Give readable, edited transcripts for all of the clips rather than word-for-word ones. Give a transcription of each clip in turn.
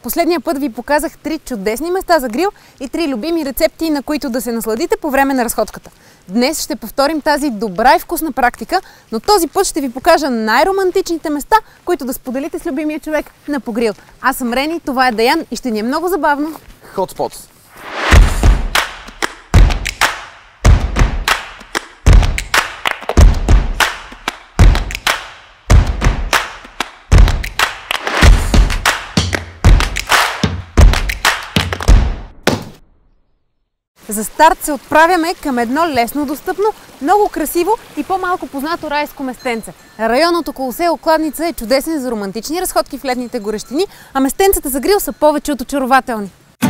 Последния път ви показах 3 чудесни места за грил и 3 любими рецепти, на които да се насладите по време на разходката. Днес ще повторим тази добра и вкусна практика, но този път ще ви покажа най-романтичните места, които да споделите с любимия човек на погрил. Аз съм Рени, това е Даян и ще ни е много забавно. Hotspots. За старт се отправяме към едно лесно достъпно, много красиво и по-малко познато райско местенце. Районът около село Кладница е чудесен за романтични разходки в летните горещини, а местенцата за грил са повече от очарователни.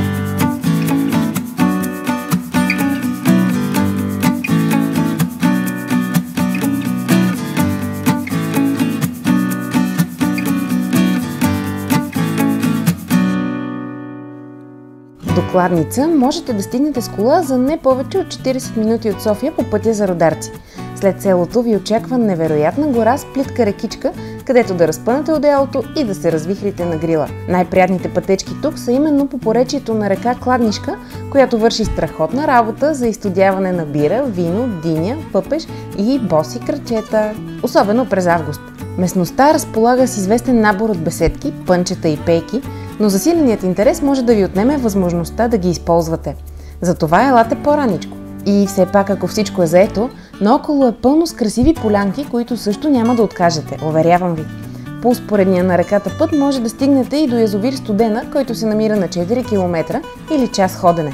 До Кладница можете да стигнете с кола за не повече от 40 минути от София по пътя за Рударци. След селото ви очаква невероятна гора с плитка рекичка, където да разпънете одеялото и да се развихрите на грила. Най-приятните пътечки тук са именно по поречието на река Кладнишка, която върши страхотна работа за изстудяване на бира, вино, диня, пъпеш и боси крачета. Особено през август. Местността разполага с известен набор от беседки, пънчета и пейки, но засиленият интерес може да ви отнеме възможността да ги използвате. Затова елате по-раничко. И все пак, ако всичко е заето, наоколо е пълно с красиви полянки, които също няма да откажете, уверявам ви. По успоредния на реката път може да стигнете и до язовир Студена, който се намира на 4 км или час ходене.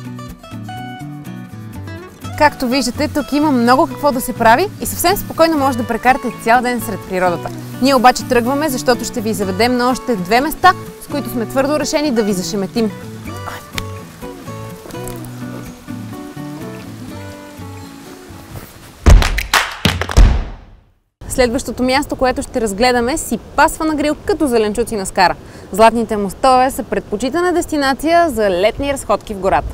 Както виждате, тук има много какво да се прави и съвсем спокойно може да прекарате цял ден сред природата. Ние обаче тръгваме, защото ще ви заведем на още 2 места, с които сме твърдо решени да ви зашеметим. Следващото място, което ще разгледаме, си пасва на грил като зеленчуци на скара. Златните мостове са предпочитана дестинация за летни разходки в гората.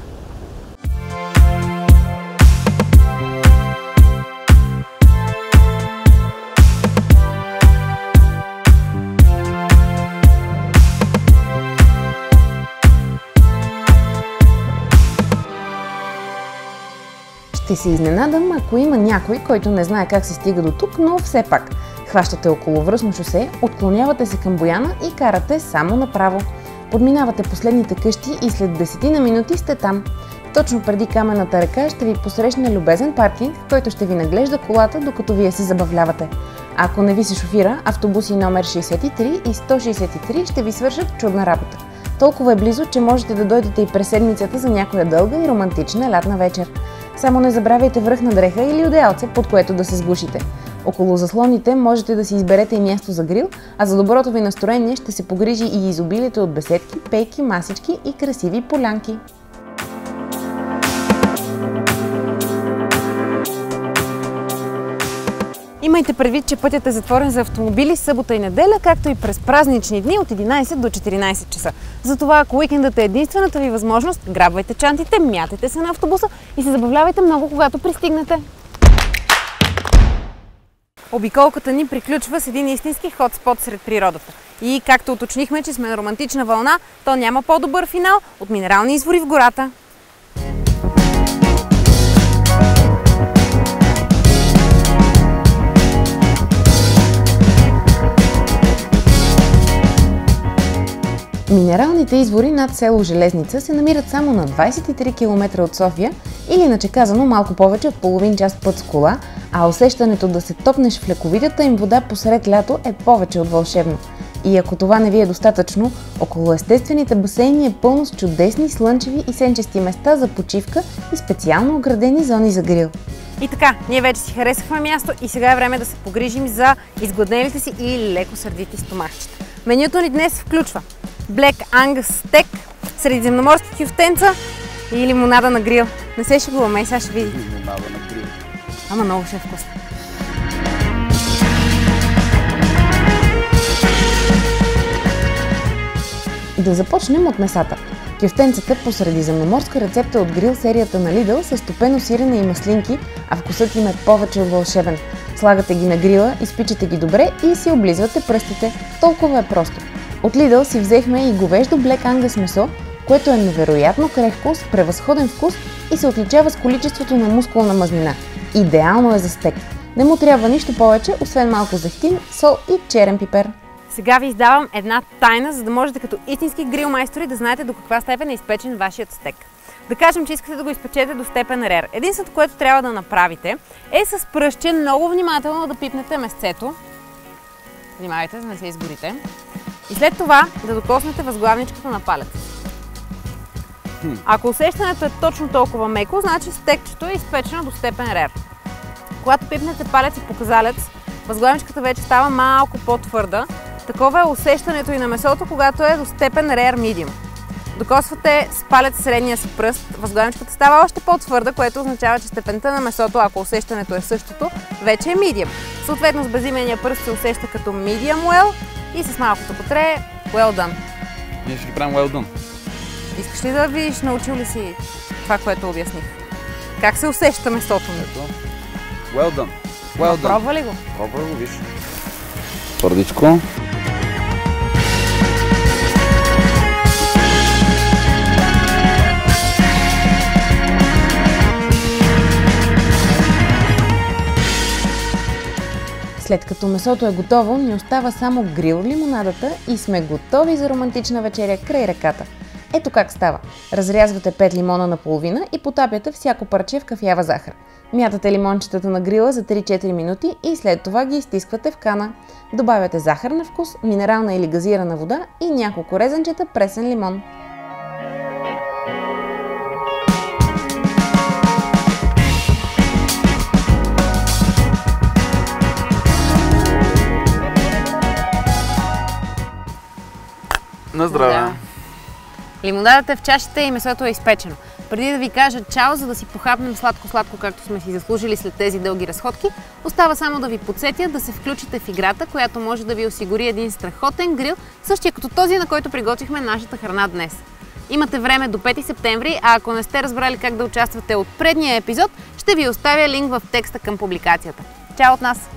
Ще се изненадам, ако има някой, който не знае как се стига до тук, но все пак. Хващате околовръстно шосе, отклонявате се към Бояна и карате само направо. Подминавате последните къщи и след 10 на минути сте там. Точно преди каменната река ще ви посрещне любезен паркинг, който ще ви наглежда колата, докато вие се забавлявате. Ако не ви се шофира, автобуси номер 63 и 163 ще ви свършат чудна работа. Толкова е близо, че можете да дойдете и през седмицата за някоя дълга и романтична лятна вечер. Само не забравяйте връхна дреха или одеялце, под което да се сгушите. Около заслоните можете да си изберете и място за грил, а за доброто ви настроение ще се погрижи и изобилието от беседки, пейки, масички и красиви полянки. Имайте предвид, че пътят е затворен за автомобили събота и неделя, както и през празнични дни от 11 до 14 часа. Затова, ако уикендът е единствената ви възможност, грабвайте чантите, мятайте се на автобуса и се забавлявайте много, когато пристигнете. Обиколката ни приключва с един истински хотспот сред природата. И както уточнихме, че сме на романтична вълна, то няма по-добър финал от минерални извори в гората. Минералните извори над село Железница се намират само на 23 км от София или, иначе казано, малко повече от половин час път с кола, а усещането да се топнеш в лековитата им вода посред лято е повече от вълшебно. И ако това не ви е достатъчно, около естествените басейни е пълно с чудесни слънчеви и сенчести места за почивка и специално оградени зони за грил. И така, ние вече си харесахме място и сега е време да се погрижим за изгладнелите си и леко сърдити стомахчета. Менюто ни днес включва Black Angus стек, средиземноморски кюфтенца и лимонада на грил. Не се шегуваме, и сега ще видите. Лимонада на грил. Ама много ще е вкусно. Да започнем от месата. Кюфтенцата по средиземноморска рецепта от грил серията на Lidl с топено сирене и маслинки, а вкусът им е повече от вълшебен. Слагате ги на грила, изпичате ги добре и си облизвате пръстите. Толкова е просто. От Lidl си взехме и говеждо Black Angus месо, което е невероятно крехко, с превъзходен вкус и се отличава с количеството на мускулна мазнина. Идеално е за стек. Не му трябва нищо повече, освен малко зехтин, сол и черен пипер. Сега ви издавам една тайна, за да можете като истински грил майстори да знаете до каква степен е изпечен вашият стек. Да кажем, че искате да го изпечете до степен рер. Единственото, което трябва да направите, е с пръстче много внимателно да пипнете месцето. Внимавайте, за да не се изгорите. И след това да докоснете възглавничката на палеца. Ако усещането е точно толкова меко, значи стекчето е изпечено до степен рер. Когато пипнете палец и показалец, възглавничката вече става малко по-твърда. Такова е усещането и на месото, когато е до степен rare medium. Докосвате с палец средния си пръст, възглавничката става още по-твърда, което означава, че степента на месото, ако усещането е същото, вече е medium. Съответно с безименния пръст се усеща като medium well и с малкото котре well done. Ние ще ги правим well done. Искаш ли да видиш, научил ли си това, което обясних? Как се усеща месото ми? Ето. Well done. Well done. Пробва ли го? Пробва го, виж. Твърдичко. След като месото е готово, ни остава само грил лимонадата и сме готови за романтична вечеря край реката. Ето как става. Разрязвате 5 лимона на половина и потапяте всяко парче в кафява захар. Мятате лимончетата на грила за 3-4 минути и след това ги изтисквате в кана. Добавяте захар на вкус, минерална или газирана вода и няколко резенчета пресен лимон. На здраве! Да. Лимонадата е в чашата и месото е изпечено. Преди да ви кажа чао, за да си похапнем сладко-сладко, както сме си заслужили след тези дълги разходки, остава само да ви подсетя да се включите в играта, която може да ви осигури един страхотен грил, същия като този, на който приготвихме нашата храна днес. Имате време до 5 септември, а ако не сте разбрали как да участвате от предния епизод, ще ви оставя линк в текста към публикацията. Чао от нас!